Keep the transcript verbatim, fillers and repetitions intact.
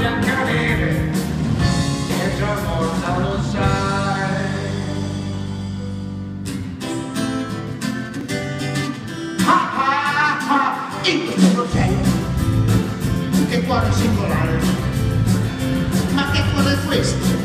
Biancaneve, è già morta, lo sai. Ah ah ah, in questo sei, che cuore singolare, ma che cosa è questo?